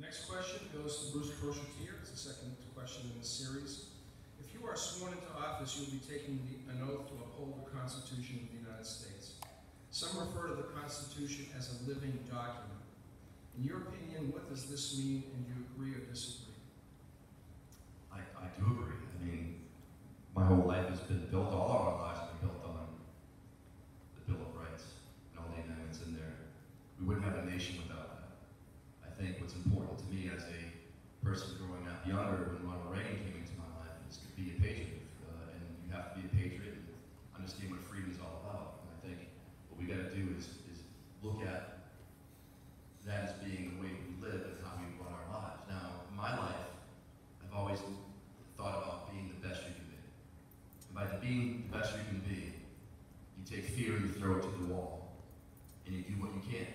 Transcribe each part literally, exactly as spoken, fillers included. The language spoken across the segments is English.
Next question goes to Bruce Crochetier. It's the second question in this series. If you are sworn into office, you'll be taking the, an oath to uphold the Constitution of the United States. Some refer to the Constitution as a living document. In your opinion, what does this mean, and do you agree or disagree? I, I do agree. I mean, my whole life has been built, all of our lives have been built on the Bill of Rights and all the amendments in there. We wouldn't have a nation without that. I think what's important to me as a person growing up younger, when Ronald Reagan came into my life, is to be a patriot. Uh, and you have to be a patriot and understand what freedom is all about. And I think what we got to do is, is look at that as being the way we live and how we run our lives. Now, in my life, I've always thought about being the best you can be. And by the being the best you can be, you take fear and you throw it to the wall, and you do what you can.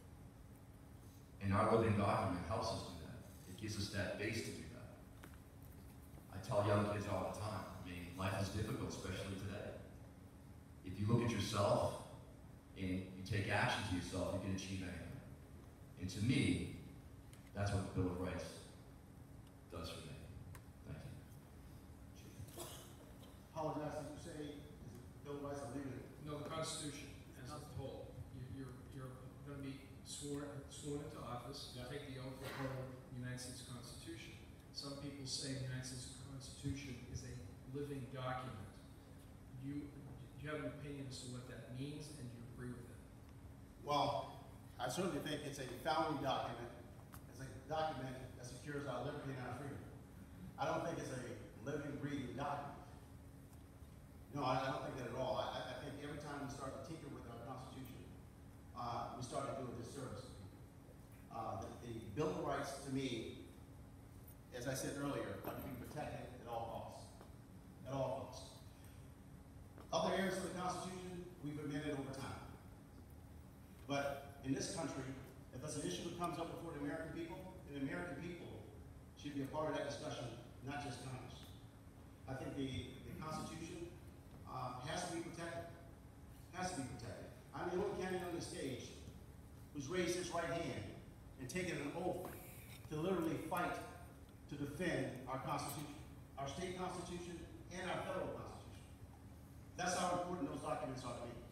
And our living document helps us do that. It gives us that base to do that. I tell young kids all the time, I mean, life is difficult, especially today. If you look at yourself and you take action to yourself, you can achieve anything. And to me, that's what the Bill of Rights does for me. Thank you. Apologize, did you say, is it Bill of Rights or legal? No, the Constitution as a whole. You, you're you're going to be sworn sworn into office. You take the oath to uphold the United States Constitution. Some people say the United States Constitution is a living document. Do you do you have an opinion as to what that means, and do you agree with it? Well, I certainly think it's a founding document. It's a document that secures our liberty and our freedom. I don't think it's a living, breathing document. No, I, I don't think that at all. I, I think every time we start to tinker with our Constitution, uh, we start to do a disservice. Uh, the, the Bill of Rights, to me, as I said earlier, are to be protected at all costs. At all costs. Other areas of the Constitution, we've amended over time. But in this country, if there's an issue that comes up before the American people, then the American people should be a part of that discussion, not just Congress. I think the, the Constitution uh, has to be protected. Has to be protected. I'm the only candidate on the stage who's raised his right hand and taken an oath to literally fight to defend our Constitution, our state Constitution, and our federal Constitution. That's how important those documents are to me.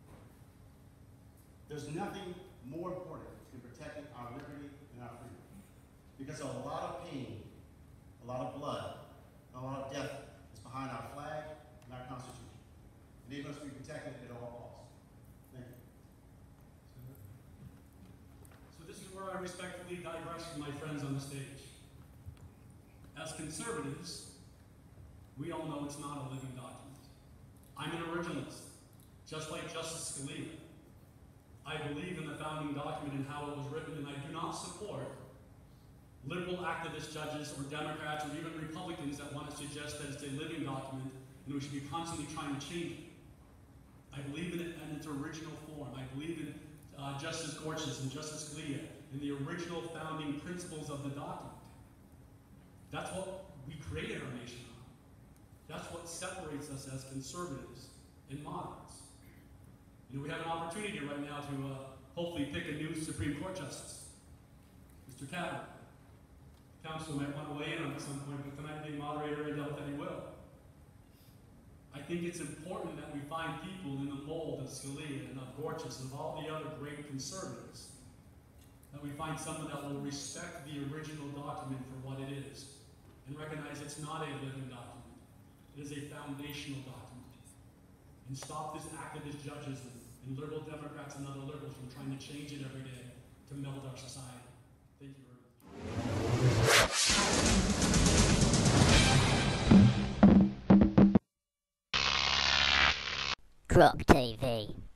There's nothing more important than protecting our liberty and our freedom. Because a lot of pain, a lot of blood, a lot of death is behind our flag and our Constitution. And they must be protected at all costs. Thank you. So this is where I respectfully digress from my friends on the stage. As conservatives, we all know it's not a living document. I'm an originalist, just like Justice Scalia. I believe in the founding document and how it was written, and I do not support liberal activist judges or Democrats or even Republicans that want to suggest that it's a living document and we should be constantly trying to change it. I believe in it in its original form. I believe in uh, Justice Gorsuch and Justice Scalia and the original founding principles of the document. That's what we created our nation on. That's what separates us as conservatives and moderates. You know, we have an opportunity right now to uh, hopefully pick a new Supreme Court Justice, Mister Kavanaugh. Council might want to weigh in on at some point, but tonight being moderator, I doubt that he will. I think it's important that we find people in the mold of Scalia and of Gorsuch and of all the other great conservatives, that we find someone that will respect the original document for what it is and recognize it's not a living document. It is a foundational document. And stop this activist judges and, and liberal Democrats and other liberals from trying to change it every day to meld our society. Thank you very much. Croc T V.